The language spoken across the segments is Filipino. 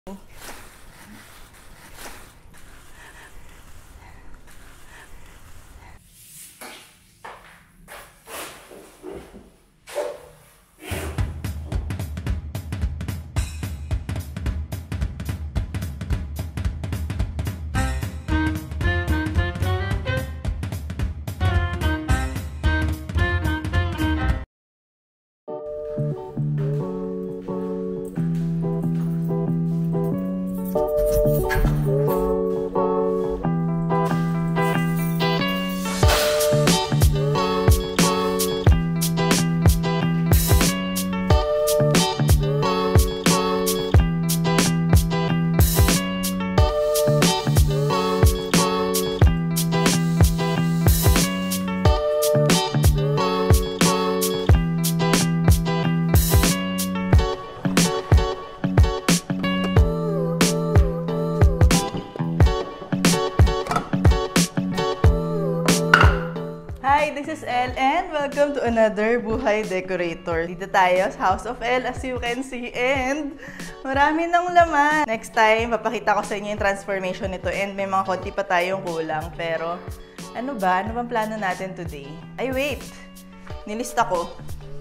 Hi, this is Elle and welcome to another Buhay Decorator. Dito tayo sa House of Elle as you can see and marami ng laman. Next time, papakita ko sa inyo yung transformation nito and may mga konti pa tayong kulang. Pero ano ba? Ano bang plano natin today? Ay wait! Nilista ko.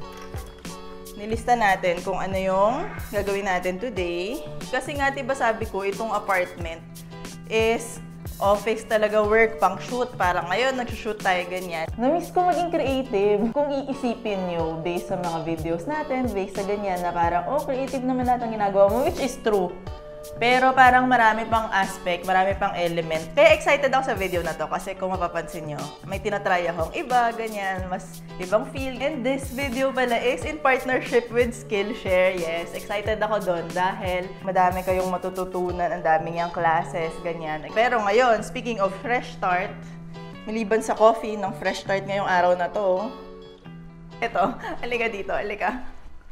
Nilista natin kung ano yung gagawin natin today. Kasi nga diba sabi ko, itong apartment is office talaga, work, pang shoot. Parang ngayon, nag-shoot tayo ganyan. Na-miss ko maging creative. Kung iisipin nyo, based sa mga videos natin, based sa ganyan, na parang, oh, creative naman lahat ang ginagawa mo, which is true. Pero parang marami pang aspect, marami pang element. Kaya excited ako sa video na to kasi kung mapapansin nyo, may tinatry akong iba, ganyan, mas ibang feel. And this video pala is in partnership with Skillshare. Yes, excited ako doon dahil madami kayong matututunan, ang dami niyang classes, ganyan. Pero ngayon, speaking of fresh start, maliban sa coffee ng fresh start ngayong araw na to, eto, alika dito, alika.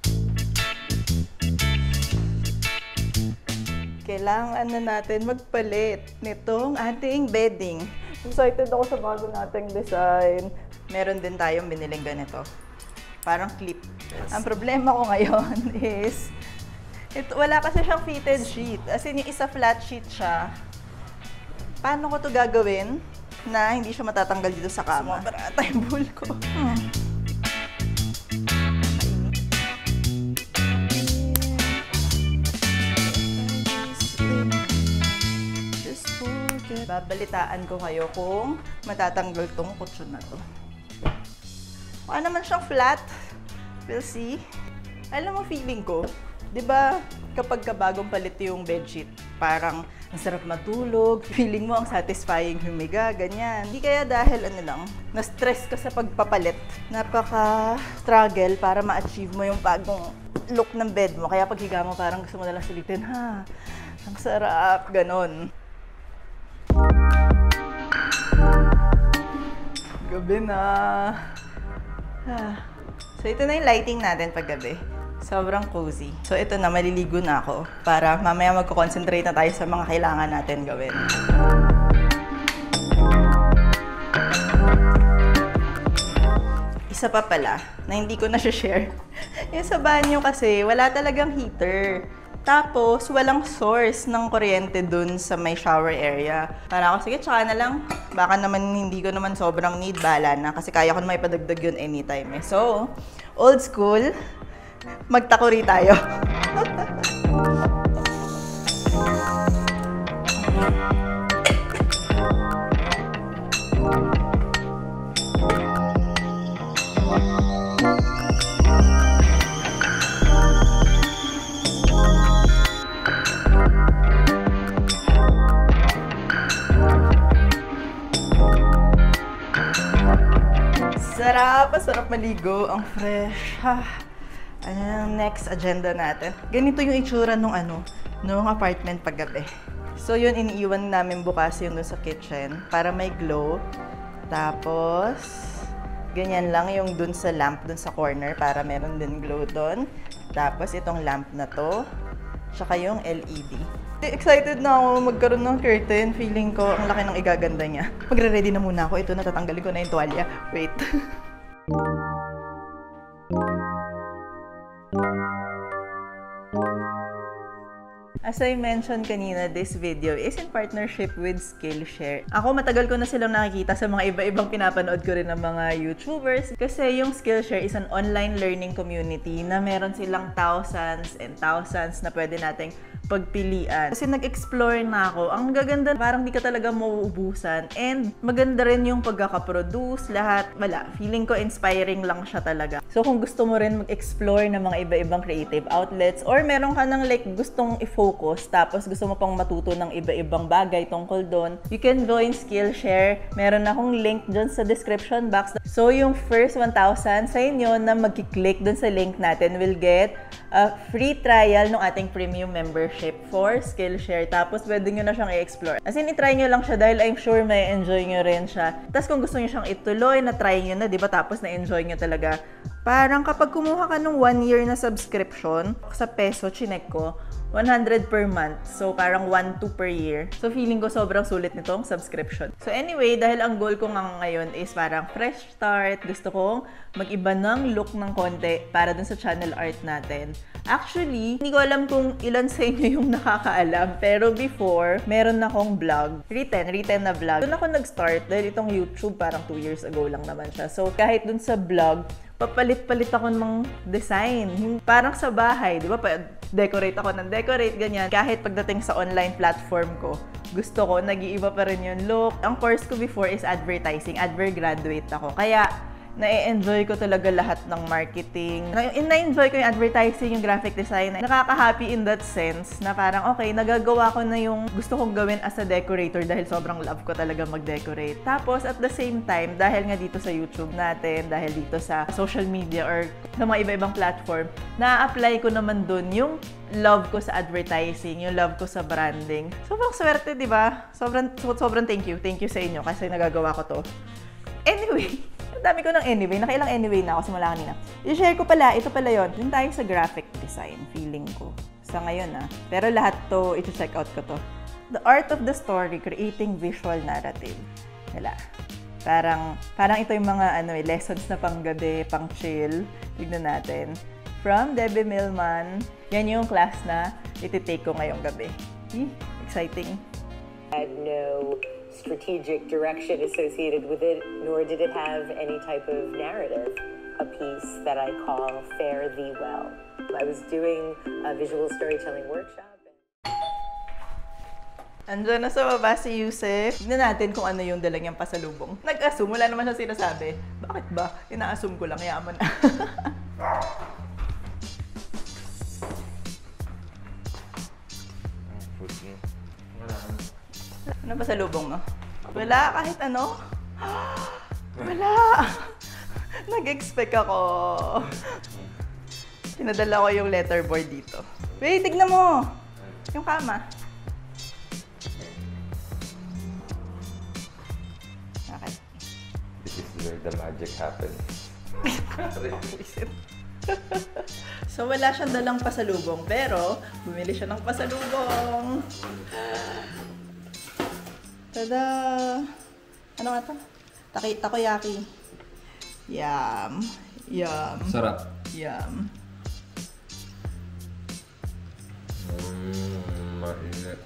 Kailangan na natin magpalit nitong ating bedding. Excited ako sa bago nating design. Meron din tayong biniling ganito. Parang clip. Ang problema ko ngayon is, wala kasi siyang fitted sheet. As in, yung isa flat sheet siya. Paano ko to gagawin na hindi siya matatanggal dito sa kama? Sumabara yung bull ko. Babalitaan ko kayo kung matatanggal tong kutsyon na to. Mukha naman siyang flat. We'll see. Alam mo, feeling ko, di ba kapag bagong palit yung bedsheet, parang ang sarap matulog, feeling mo ang satisfying humiga, ganyan. Hindi kaya dahil ano lang, na-stress ka sa pagpapalit. Napaka-struggle para ma-achieve mo yung bagong look ng bed mo. Kaya pag higa mo, parang gusto mo nalang sulitin, ha, ang sarap, ganon. Gabi na. So, ito na yung lighting natin paggabi. Sobrang cozy. So, ito na, maliligo na ako para mamaya magko-concentrate na tayo sa mga kailangan natin gawin. Isa pa pala, na hindi ko na-share. Yung sa banyo kasi, wala talagang heater. Tapos, walang source ng kuryente dun sa may shower area. Para ako, sige, tsaka na lang. Baka naman hindi ko naman sobrang need, bahala na. Kasi kaya ko na may padagdag yun anytime eh. So, old school, magtakuri tayo. Sarap! Masarap maligo. Ang fresh. Ano yung next agenda natin? Ganito yung itsura nung apartment paggabi. So yun, iniiwan namin bukas yung dun sa kitchen para may glow. Tapos, ganyan lang yung dun sa lamp dun sa corner para meron din glow dun. Tapos itong lamp na to, tsaka yung LED. Excited na ako magkaroon ng curtain. Feeling ko ang laki ng igaganda niya. Magre-ready na muna ako. Ito, natatanggalin ko na yung tuwalya. Wait. As I mentioned kanina, this video is in partnership with Skillshare. Ako, matagal ko na silang nakikita sa mga iba-ibang pinapanood ko rin ng mga YouTubers. Kasi yung Skillshare is an online learning community na meron silang thousands and thousands na pwede nating pagpilian. Kasi nag-explore na ako. Ang gaganda, parang di ka talaga mauubusan. And maganda rin yung pagkakaproduce, lahat. Wala, feeling ko inspiring lang siya talaga. So kung gusto mo rin mag-explore ng mga iba-ibang creative outlets or meron ka ng like gustong i-focus tapos gusto mo pang matuto ng iba-ibang bagay tungkol doon, you can join Skillshare. Meron akong link dyan sa description box. So yung first 1,000 sa inyo na mag-click dun sa link natin will get a free trial ng ating premium membership for Skillshare. Tapos pwede nyo na siyang i-explore. As in, i-try nyo lang siya dahil I'm sure may enjoy nyo rin siya. Tapos kung gusto nyo siyang ituloy, na-try nyo na, di ba? Tapos na-enjoy nyo talaga. Parang kapag kumuha ka ng 1 year na subscription, sa peso, chinek ko, 100 per month. So, parang 1-2 per year. So, feeling ko sobrang sulit nitong subscription. So, anyway, dahil ang goal ko nga ngayon is parang fresh start. Gusto kong mag-iba ng look ng konti para dun sa channel art natin. Actually, hindi ko alam kung ilan sa inyo yung nakakaalam. Pero before, meron akong vlog. Written na vlog. Doon ako nag-start dahil itong YouTube parang 2 years ago lang naman siya. So, kahit dun sa vlog, papalit-palit ako ng design. Parang sa bahay, di ba? Decorate ako ng decorate, ganyan. Kahit pagdating sa online platform ko, gusto ko, nag-iiba pa rin yung look. Ang course ko before is advertising. Advert graduate ako. Kaya, na-enjoy ko talaga lahat ng marketing. Na-enjoy ko yung advertising, yung graphic design. Nakaka-happy in that sense na parang, okay, nagagawa ko na yung gusto kong gawin as a decorator dahil sobrang love ko talaga mag-decorate. Tapos, at the same time, dahil nga dito sa YouTube natin, dahil dito sa social media or sa mga iba-ibang platform, na-apply ko naman dun yung love ko sa advertising, yung love ko sa branding. Sobrang swerte, di ba? Sobrang thank you. Thank you sa inyo kasi nagagawa ko to. Anyway, ang dami ko ng anyway. Nakailang anyway na ako simula kanina. I-share ko pala, ito pala yun. Yun tayo sa graphic design, feeling ko. Sa ngayon Pero lahat to, ito-check out ko to. The art of the story, creating visual narrative. Wala. Parang ito yung mga lessons na pang-gabi, pang-chill. Tignan natin. From Debbie Millman. Yan yung class na iti-take ko ngayong gabi. Exciting. Had no strategic direction associated with it, nor did it have any type of narrative. A piece that I call Fare Thee Well. I was doing a visual storytelling workshop. Andiyan na sa baba si Yusef. Tignan natin kung ano yung dala niyang pasalubong. Nag-assume, wala naman siya sinasabi. Bakit ba? Ina-assume ko lang, yaman na. Ano ba sa lubong mo? Wala, kahit ano. Wala. Nag-expect ako. Pinadala ko yung letterboard dito. Wait, tignan mo. Yung kama. Okay. This is where the magic happens. So, wala siyang dalang pasalubong, pero bumili siya ng pasalubong. Tada! Ano nga ito? Takoyaki. Yum. Yum. Sarap. Yum. Mainit.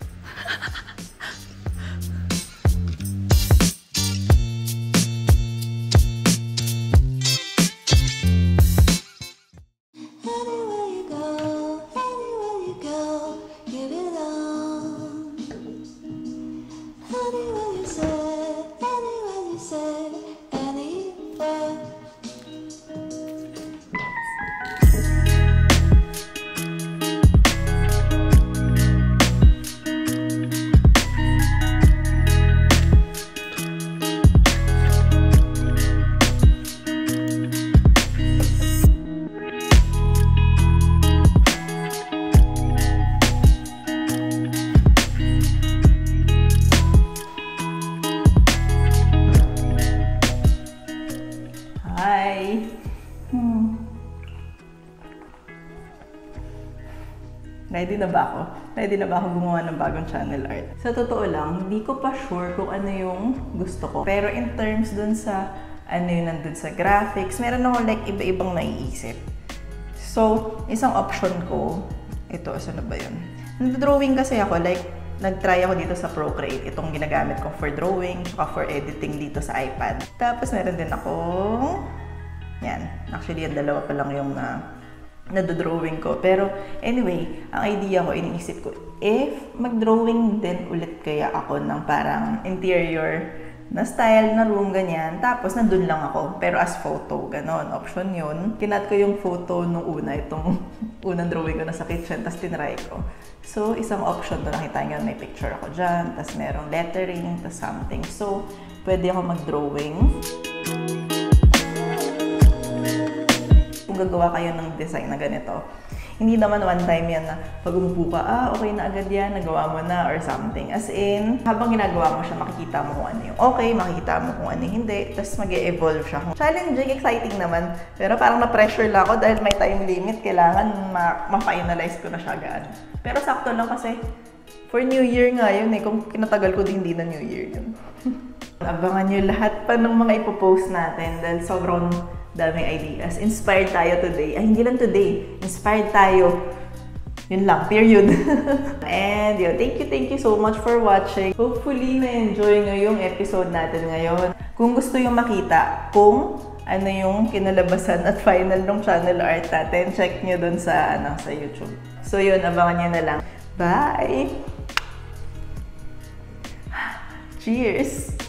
Ready na ba ako? Ready na ba ako gumawa ng bagong channel art? Sa totoo lang, hindi ko pa sure kung ano yung gusto ko. Pero in terms dun sa ano yun nandun sa graphics, meron ako like iba-ibang naiisip. So, isang option ko, ito, saan na ba yun? Nag-drawing kasi ako, like, nag-try ako dito sa Procreate. Itong ginagamit ko for drawing, tsaka for editing dito sa iPad. Tapos meron din akong, yan. Actually, yung dalawa pa lang yung nadodrawing ko. Pero anyway, ang idea ko, iniisip ko, if mag-drawing din ulit kaya ako ng parang interior na style, na room, ganyan. Tapos, nandun lang ako. Pero as photo, ganon. Option yun. Kinat ko yung photo nung una, itong unang drawing ko na sa kitchen, tapos tinry ko. So, isang option to, nakita nyo, may picture ako dyan, tapos merong lettering, tapos something. So, pwede ako mag-drawing. Kung gagawa kayo ng design na ganito, hindi naman one time yan na pag umupo ka, okay na agad yan, nagawa mo na or something. As in, habang ginagawa mo siya, makikita mo kung ano yung okay, makikita mo kung ano yung hindi, tapos mag-e-evolve siya. Challenging, exciting naman, pero parang na-pressure lang ako dahil may time limit, kailangan ma-finalize ko na siya agad. Pero sakto lang kasi, for New Year nga yun eh, kung kinatagal ko din, hindi na New Year yun. Abangan nyo lahat pa ng mga ipopost natin dahil sobrang daming ideas. Inspired tayo today. Ay, hindi lang today. Inspired tayo. Yun lang, period. And yun, thank you so much for watching. Hopefully, na-enjoy nyo yung episode natin ngayon. Kung gusto yung makita kung ano yung kinalabasan at final ng channel art natin, check nyo dun sa, sa YouTube. So yun, abangan nyo na lang. Bye! Cheers!